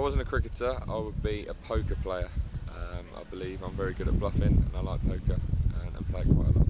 wasn't a cricketer, I would be a poker player. I believe I'm very good at bluffing and I like poker and play it quite a lot.